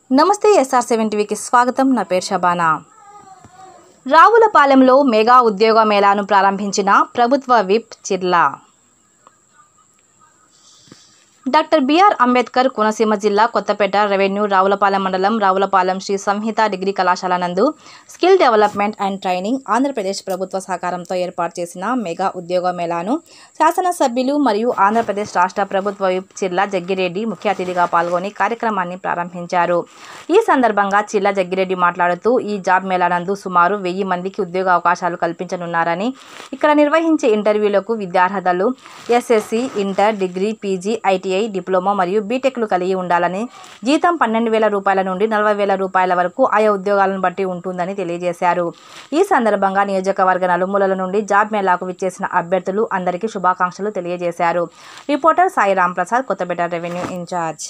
నమస్తే SR7 టీవీకి స్వాగతం. నా పేరు షబానా. రావులపాలెంలో మెగా ఉద్యోగ మేళాను ప్రారంభించిన ప్రభుత్వ whip Chirla. Doctor B R Ambedkar Konaseema జిల్లా కొత్తపేట రెవెన్యూ రావులపాలెం మండలం రావులపాలెం శ్రీ సంహిత డిగ్రీ కళాశాల నందు skill development and training Andhra Pradesh ప్రభుత్వ సహకారంతో ఏర్పాటు చేసిన మెగా ఉద్యోగ మేళాను శాసనసభ్యులు మరియు ఆంధ్రప్రదేశ్ రాష్ట్ర ప్రభుత్వ విప్ చిర్లా జగ్గిరెడ్డి ముఖ్య అతిథిగా పాల్గొని కార్యక్రమాన్ని ప్రారంభించారు. ఈ సందర్భంగా చిర్లా జగ్గిరెడ్డి మాట్లాడుతూ ఈ జాబ్ మేళా నందు సుమారు 1000 మందికి ఉద్యోగ అవకాశాలు కల్పించనున్నారని, ఇక్కడ నిర్వహించే ఇంటర్వ్యూలకు విద్యార్హతలు SSC, inter, degree, PG, ITI, diploma మరియు బీటెక్లు కలిగి ఉండాలని, జీతం 12,000 రూపాయల నుండి 40,000 రూపాయల వరకు ఆయా ఉద్యోగాలను బట్టి ఉంటుందని తెలియజేశారు. ఈ సందర్భంగా నియోజకవర్గ నలుమూలల నుండి జాబ్ మేళాకు విచ్చేసిన అభ్యర్థులు అందరికీ శుభాకాంక్షలు తెలియజేశారు. Reporter Sai Ramprasad, Kothapeta revenue incharge.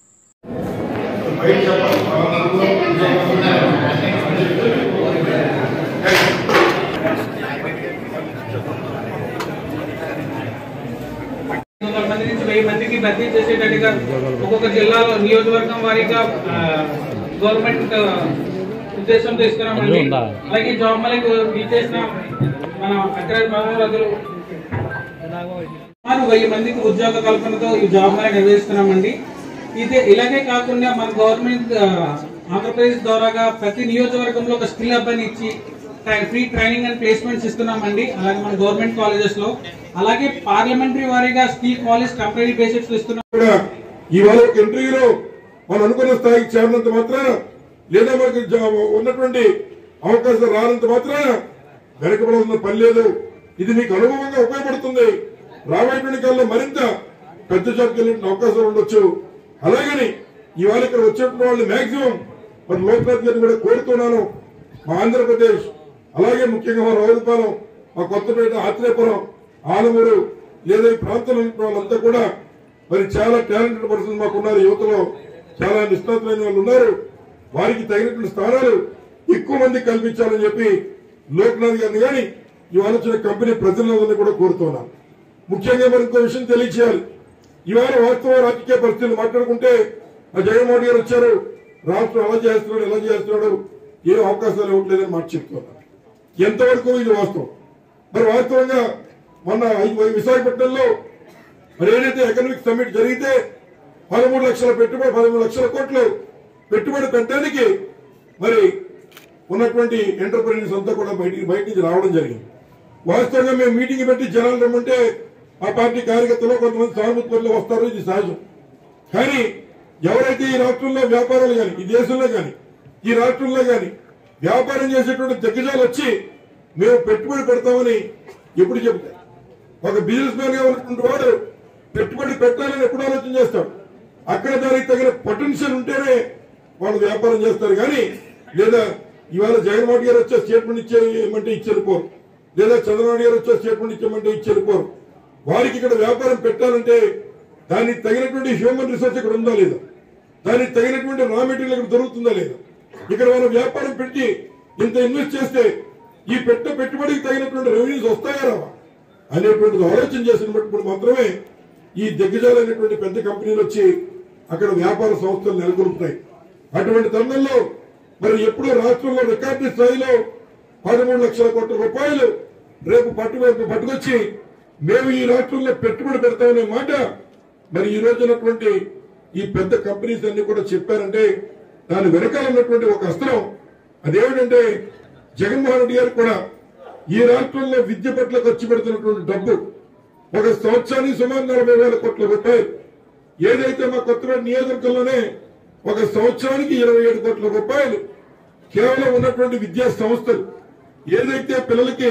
మంది నుంచి 1000 మందికి భర్తీ చేసేటట్టుగా ఒక్కొక్క జిల్లాలో నియోజకవర్గం వారీగా గవర్నమెంట్ ఉద్దేశం తీసుకున్నామండి. అలాగే జాబ్ మేళాకి విచ్చేసిన మన అగ్రజులు 1000 మందికి ఉద్యోగ కల్పనతో ఈ జాబ్ మేళా నిర్వహిస్తున్నామండి. ఇలాగే కాకుండా మన గవర్నమెంట్ ఆంధ్రప్రదేశ్ ద్వారాగా ప్రతి నియోజకవర్గంలో ఒక స్కిల్ హబ్ అని ఇచ్చి ఫ్రీ ట్రైనింగ్ అండ్ ప్లేస్మెంట్స్ ఇస్తున్నామండి. అలాగే మన గవర్నమెంట్ కాలేజెస్ లో, అలాగే పార్లమెంటరీ వారీగా స్కిల్ కాలేజ్ టెంపరీ బేసిక్స్ ఇస్తున్నాం. ఇవాళ ఒక ఇంటర్వ్యూలో మనం అనుకున్న స్థాయికి చేరినంత మాత్రాన, లేదా మనకి ఉన్నటువంటి అవకాశం రానంత మాత్రాన వెనకబడాల్సిన పని లేదు. ఇది మీకు అనుభవంగా ఉపయోగపడుతుంది. రాబోయేటువంటి కాలంలో మరింత పెద్ద జాబ్కి వెళ్ళే అవకాశాలు ఉండొచ్చు. అలాగని ఇవాళ ఇక్కడ వచ్చేటువంటి వాళ్ళు మాక్సిమం మరి లోక్నాథ్ గారిని కూడా కోరుతున్నాను. మా ఆంధ్రప్రదేశ్, అలాగే ముఖ్యంగా మా రావులపాలెం, మా కొత్తపేట, ఆత్రేయపురం, ఆలమూరు లేదా ఈ ప్రాంతంలో వాళ్ళంతా కూడా మరి చాలా టాలెంటెడ్ పర్సన్ మాకున్నారు. యువతలో చాలా నిష్ణాతులైన వాళ్ళు ఉన్నారు. వారికి తగినటువంటి స్థానాలు ఎక్కువ మందికి కల్పించాలని చెప్పి లోక్నాథ్ గారిని కానీ ఇవాళ వచ్చిన కంపెనీ ప్రజలందరినీ కూడా కోరుతున్నాను. ముఖ్యంగా మరి ఇంకో విషయం తెలియచేయాలి. ఇవాళ వాస్తవ రాజకీయ పరిస్థితులు మాట్లాడుకుంటే జగన్మోహన్ గారు వచ్చారు, రాష్ట్రం అలా చేస్తున్నాడు, ఎలా చేస్తున్నాడు, ఏ అవకాశాలు ఇవ్వట్లేదని మాట చెప్తున్నారు. ఎంతవరకు ఇది వాస్తవం? మరి వాస్తవంగా మొన్న విశాఖపట్నంలో మరి ఏదైతే ఎకనామిక్ సమ్మిట్ జరిగితే 13 లక్షల పెట్టుబడి, 13 లక్షల కోట్లు పెట్టుబడి పెట్టడానికి మరి ఉన్నటువంటి ఎంటర్ప్రైనర్స్ అంతా కూడా బయట నుంచి రావడం జరిగింది. వాస్తవంగా మేము మీటింగ్ పెట్టి జనాలు రమ్మంటే ఆ పార్టీ కార్యకర్తలు కొంతమంది సానుభూతిలో వస్తారు, ఇది సహజం. కానీ ఎవరైతే ఈ రాష్ట్రంలో వ్యాపారాలు కానీ, ఈ దేశంలో కానీ, ఈ రాష్ట్రంలో కానీ వ్యాపారం చేసేటువంటి దిగ్గజాలు వచ్చి మేము పెట్టుబడి పెడతామని ఎప్పుడు చెబుతారు? ఒక బిజినెస్ మ్యాన్ గా ఉన్నటువంటి వాడు పెట్టుబడి పెట్టాలని ఎప్పుడు ఆలోచన చేస్తాడు? అక్కడ దానికి తగిన పొటెన్షియల్ ఉంటేనే వాళ్ళు వ్యాపారం చేస్తారు. కానీ లేదా ఇవాళ జగన్మోహన్ గారు వచ్చే స్టేట్మెంట్ ఇచ్చేయమంటే ఇచ్చేరుకోరు, లేదా చంద్రబాబు గారు వచ్చే స్టేట్మెంట్ ఇచ్చేయమంటే ఇచ్చేరుకోరు. వారికి ఇక్కడ వ్యాపారం పెట్టాలంటే దానికి తగినటువంటి హ్యూమన్ రిసోర్స్ ఇక్కడ ఉందా లేదా, దానికి తగినటువంటి రా మెటీరియల్ ఇక్కడ దొరుకుతుందా లేదా, ఇక్కడ మనం వ్యాపారం పెట్టి ఇంత ఇన్వెస్ట్ చేస్తే ఈ పెట్టుబడికి తగినటువంటి రెవెన్యూస్ వస్తాయా రావా అనేటువంటిది ఆలోచన చేసినప్పుడు మాత్రమే ఈ దిగ్గజాలైనటువంటి పెద్ద కంపెనీలు వచ్చి అక్కడ వ్యాపార సంస్థలు నెలకొల్పుతాయి. అటువంటి తరుణంలో మరి ఎప్పుడో రాష్ట్రంలో రికార్డు స్థాయిలో 13 లక్షల కోట్ల రూపాయలు రేపు పట్టుకొచ్చి మేము ఈ రాష్ట్రంలో పెట్టుబడి పెడతామనే మాట మరి ఈ రోజు ఉన్నటువంటి ఈ పెద్ద కంపెనీస్ అన్ని కూడా చెప్పారంటే దాని వెనకాల ఉన్నటువంటి ఒక అస్త్రం అదేమిటంటే జగన్మోహన్ రెడ్డి గారు కూడా ఈ రాష్ట్రంలో విద్య పట్ల ఖర్చు పెడుతున్నటువంటి డబ్బు ఒక సంవత్సరానికి సుమారు 40,000 కోట్ల రూపాయలు. ఏదైతే మా కొత్తపేట నియోజకవర్గంలోనే ఒక సంవత్సరానికి 27 కోట్ల రూపాయలు కేవలం ఉన్నటువంటి విద్యా సంస్థలు, ఏదైతే పిల్లలకి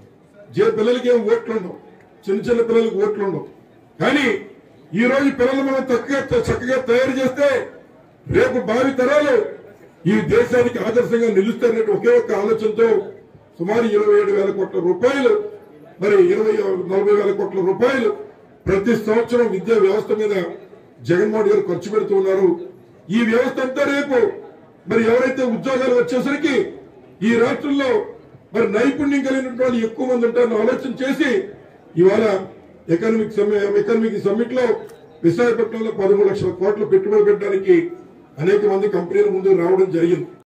ఏం ఓట్లుండవు, చిన్న చిన్న పిల్లలకి ఓట్లుండవు, కానీ ఈ రోజు పిల్లలు మనం చక్కగా తయారు చేస్తే రేపు భావి తరాలు ఈ దేశానికి ఆదర్శంగా నిలుస్తారనే ఒకే ఒక్క ఆలోచనతో సుమారు 27,000 కోట్ల రూపాయలు, మరి 40,000 కోట్ల రూపాయలు ప్రతి సంవత్సరం విద్యా వ్యవస్థ మీద జగన్మోహన్ గారు ఖర్చు పెడుతూ ఉన్నారు. ఈ వ్యవస్థ అంతా రేపు మరి ఎవరైతే ఉద్యోగాలు వచ్చేసరికి ఈ రాష్ట్రంలో మరి నైపుణ్యం కలిగినటువంటి వాళ్ళు ఎక్కువ మంది ఉంటారని ఆలోచన చేసి ఇవాళ ఎకనామిక్ సమ్మిట్ లో విశాఖపట్నంలో 13 లక్షల కోట్ల పెట్టుబడి పెట్టడానికి అనేక మంది కంపెనీల ముందుకు రావడం జరిగింది.